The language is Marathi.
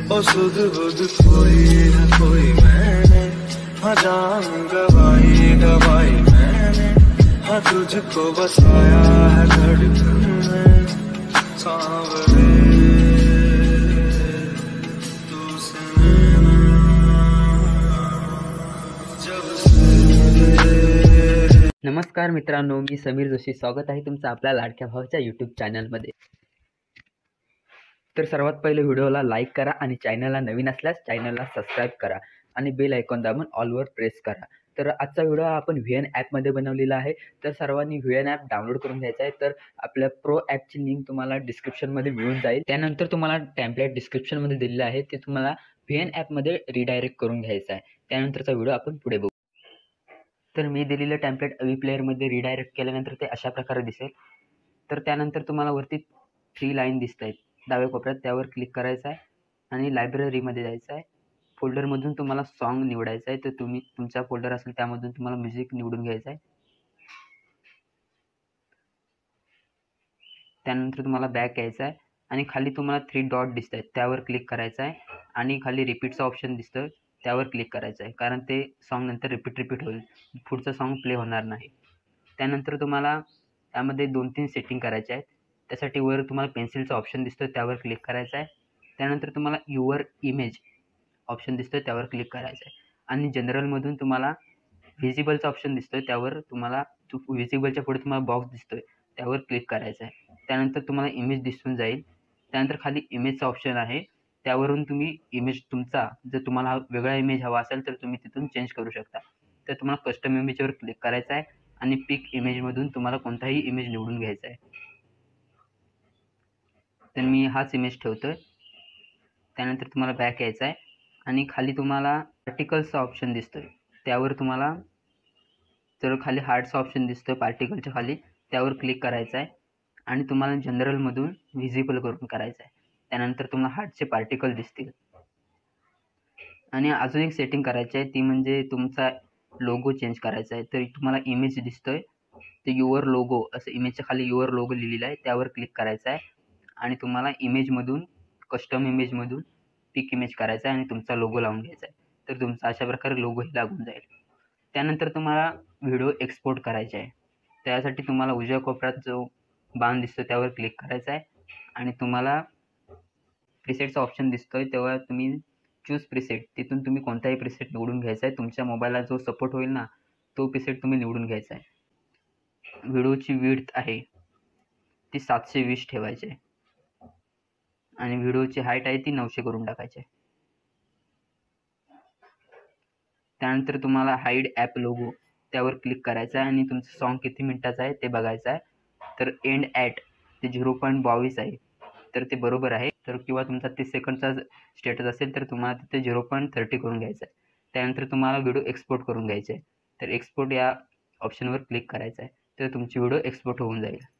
ओ सुध बुध कोई न कोई मैंने, हाँ जान गवाई गवाई मैंने, हाँ तुझको बसाया है धड़कन में सांवरे तू से जब से। नमस्कार मित्रांनो, मी समीर जोशी. स्वागत आहे तुमचं आपल्या लाडक्या भावाच्या यूट्यूब चॅनलमध्ये. तर सर्वात पहिले व्हिडिओला लाईक करा आणि चॅनलला नवीन असल्यास चॅनलला सबस्क्राईब करा आणि बेल आयकॉन दाबून ऑलवर प्रेस करा. तर आजचा व्हिडिओ आपण VN ॲपमध्ये बनवलेला आहे. तर सर्वांनी VN ॲप डाउनलोड करून घ्यायचा आहे. तर आपल्या प्रो ॲपची लिंक तुम्हाला डिस्क्रिप्शनमध्ये मिळून जाईल. त्यानंतर तुम्हाला टेम्पलेट डिस्क्रिप्शनमध्ये दिलेलं आहे, ते तुम्हाला VN ॲपमध्ये रिडायरेक्ट करून घ्यायचं आहे. त्यानंतरचा व्हिडिओ आपण पुढे बघू. तर मी दिलेलं टेम्पलेट अवी प्लेअरमध्ये रिडायरेक्ट केल्यानंतर ते अशा प्रकारे दिसेल. तर त्यानंतर तुम्हाला वरती 3 लाईन दिसत आहेत डाव्या कोपऱ्यात, त्यावर क्लिक करायचं आहे आणि लायब्ररीमध्ये जायचं आहे. फोल्डरमधून तुम्हाला सॉन्ग निवडायचं आहे. तर तुम्ही तुमचा फोल्डर असेल त्यामधून तुम्हाला म्युझिक निवडून घ्यायचं आहे. त्यानंतर तुम्हाला बॅक यायचं आहे आणि खाली तुम्हाला 3 डॉट दिसत आहेत, त्यावर क्लिक करायचं आहे आणि खाली रिपीटचं ऑप्शन दिसतं, त्यावर क्लिक करायचं आहे. कारण ते सॉन्ग नंतर रिपीट होईल, पुढचं सॉन्ग प्ले होणार नाही. त्यानंतर तुम्हाला त्यामध्ये 2-3 सेटिंग करायचे आहेत. त्यासाठी वर तुम्हाला पेन्सिलचं ऑप्शन दिसतं, त्यावर क्लिक करायचं आहे. त्यानंतर तुम्हाला युअर इमेज ऑप्शन दिसतं, त्यावर क्लिक करायचं आहे आणि जनरलमधून तुम्हाला व्हिजिबलचं ऑप्शन दिसतं, त्यावर तुम्हाला व्हिजिबलच्या पुढे तुम्हाला बॉक्स दिसतोय, त्यावर क्लिक करायचं आहे. त्यानंतर तुम्हाला इमेज दिसून जाईल. त्यानंतर खाली इमेजचा ऑप्शन आहे, त्यावरून तुम्ही इमेज तुमचा जर तुम्हाला वेगळा इमेज हवा असेल तर तुम्ही तिथून चेंज करू शकता. तर तुम्हाला कस्टम इमेजवर क्लिक करायचं आहे आणि पिक इमेजमधून तुम्हाला कोणताही इमेज निवडून घ्यायचा आहे. तर मी हाच इमेज ठेवतोय. त्यानंतर तुम्हाला बॅक यायचं आहे आणि खाली तुम्हाला पार्टिकल्सचा ऑप्शन दिसतोय, त्यावर तुम्हाला तर खाली हार्टचा ऑप्शन दिसतोय पार्टिकलच्या खाली, त्यावर क्लिक करायचं आहे आणि तुम्हाला जनरलमधून व्हिजिबल करून करायचं आहे. त्यानंतर तुम्हाला हार्टचे पार्टिकल दिसतील. आणि अजून एक सेटिंग करायची आहे, ती म्हणजे तुमचा लोगो चेंज करायचा आहे. तर तुम्हाला इमेज दिसतोय, ते युअर लोगो असं इमेजच्या खाली युअर लोगो लिहिलेला आहे, त्यावर क्लिक करायचं आहे आणि तुम्हाला इमेजमधून कस्टम इमेजमधून पिक इमेज करायचा आहे आणि तुमचा लोगो लावून घ्यायचा आहे. तर तुमचा अशा प्रकारे लोगोही लागून जाईल. त्यानंतर तुम्हाला व्हिडिओ एक्सपोर्ट करायचे आहे. त्यासाठी तुम्हाला उजव्या कोपऱ्यात जो बाण दिसतो त्यावर क्लिक करायचा आहे आणि तुम्हाला प्रिसेटचा ऑप्शन दिसतोय, तेव्हा तुम्ही चूज प्रिसेट, तिथून तुम्ही कोणताही प्रिसेट निवडून घ्यायचा आहे. तुमच्या मोबाईलला जो सपोर्ट होईल ना, तो प्रिसेट तुम्ही निवडून घ्यायचा आहे. व्हिडिओची विड्थ आहे ती 720 ठेवायची आहे आणि व्हिडिओची हाईट आहे ती 900 करून टाकायची आहे. त्यानंतर तुम्हाला हाईड ॲप लोगो, त्यावर क्लिक करायचं आहे आणि तुमचं सॉन्ग किती मिनिटाचं आहे ते बघायचं आहे. तर एंड ॲट ते 0.22 आहे, तर ते बरोबर आहे. तर किंवा तुमचा 30 सेकंडचा स्टेटस असेल तर तुम्हाला तिथे 0.30 करून घ्यायचं आहे. त्यानंतर तुम्हाला व्हिडिओ एक्सपोर्ट करून घ्यायचे आहे. तर एक्सपोर्ट या ऑप्शनवर क्लिक करायचं आहे, तर तुमची व्हिडिओ एक्सपोर्ट होऊन जाईल.